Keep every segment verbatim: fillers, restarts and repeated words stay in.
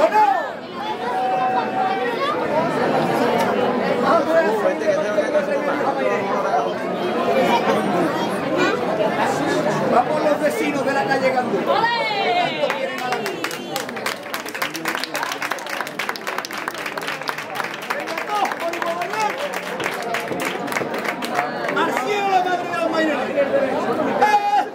Vamos los vecinos de la calle Gandú. ¡Al cielo la madre de los mayores!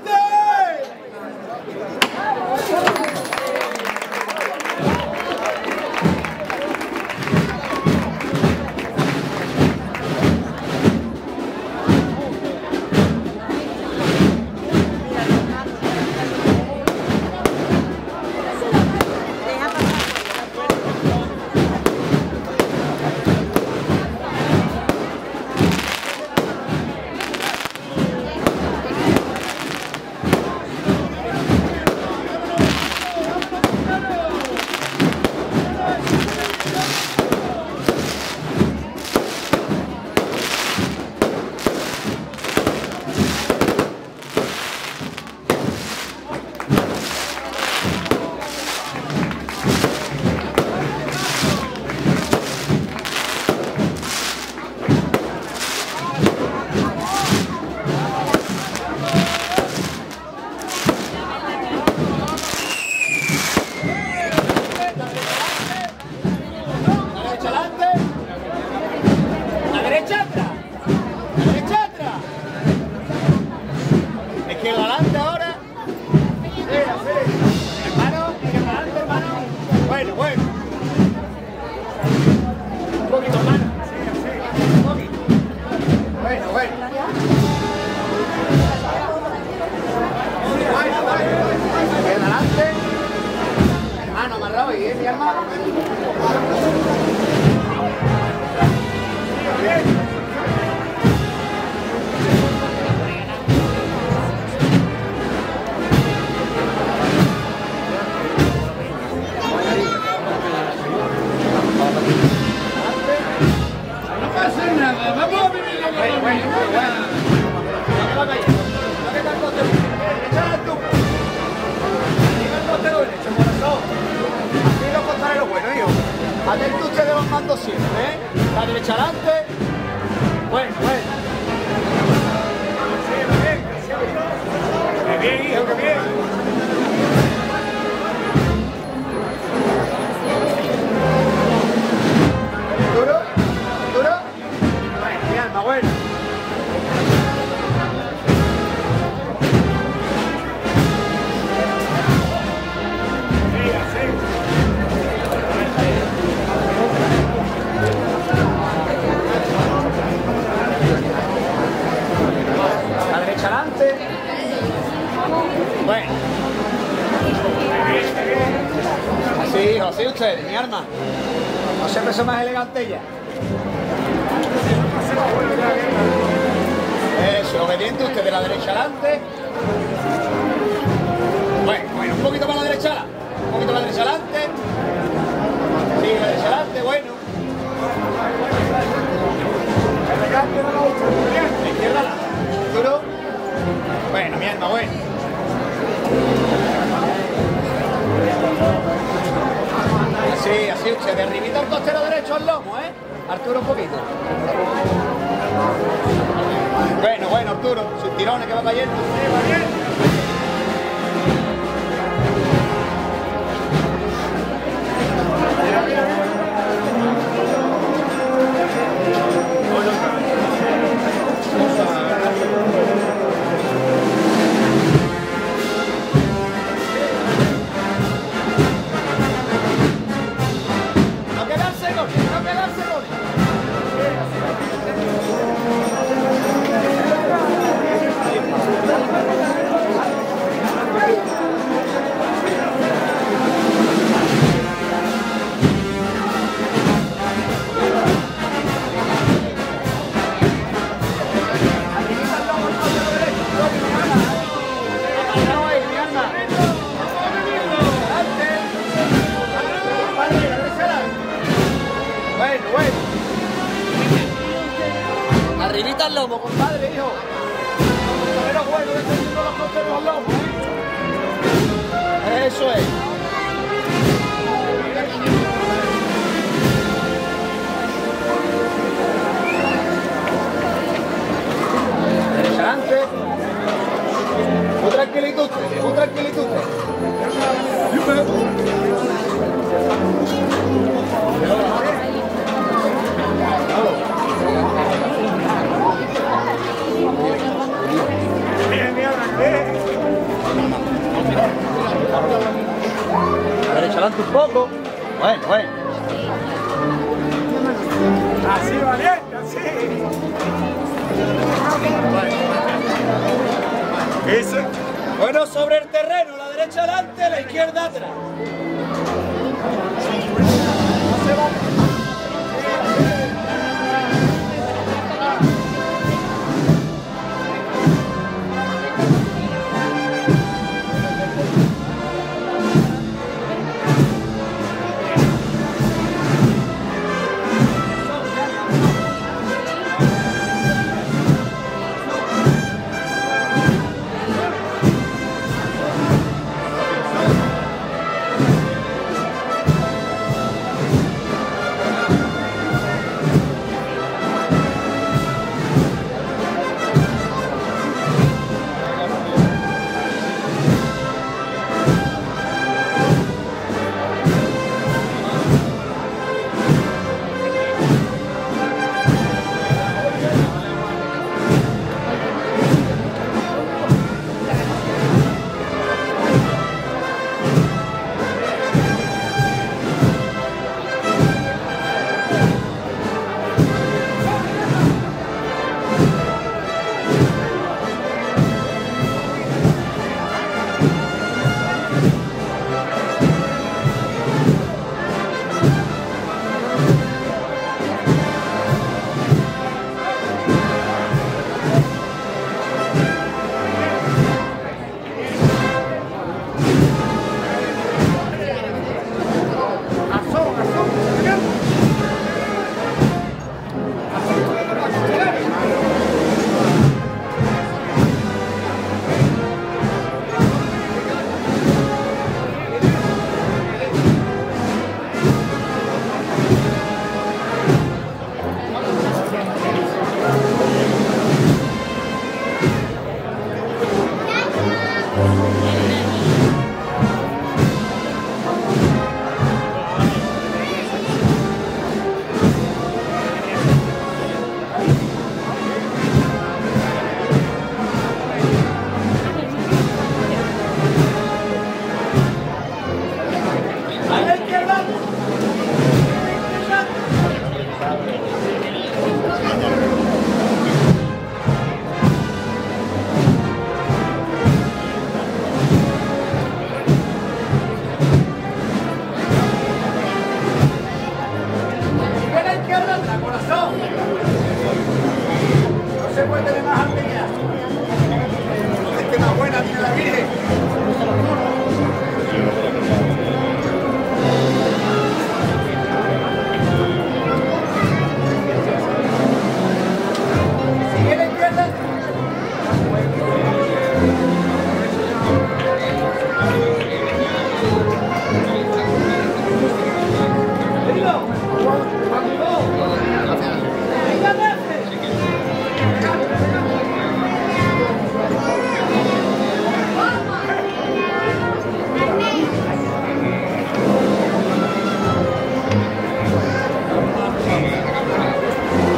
Atento usted de los mandos siempre, ¿eh? La derecha adelante. Bueno, bueno. ¡Qué bien, hijo, qué bien! ¿Duro? ¿Duro? Bueno, mi alma, bueno. Adelante. Bueno. Así, hijo, así usted, mi arma. No siempre son más elegantes ya. Eso, obediente usted de la derecha adelante. Bueno, bueno, un poquito más a la derecha. Un poquito más a la derecha adelante. Sí, la derecha adelante, bueno. La izquierda la. Duro. Bueno, mi alma, bueno. Así, así usted, de arribita al costero derecho al lomo, ¿eh? Arturo, un poquito. Bueno, bueno, Arturo, sin tirones que va cayendo. Sí, va bien. Arribita al lomo, compadre, hijo. Pero bueno, defendiendo los costeros al lomo. Eso es. Poco. Bueno, bueno. Así, valiente, así. ¿Qué dice? Bueno, sobre el terreno, la derecha adelante, la izquierda atrás. No se va.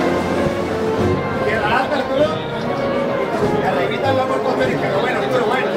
Pero bueno, pero bueno.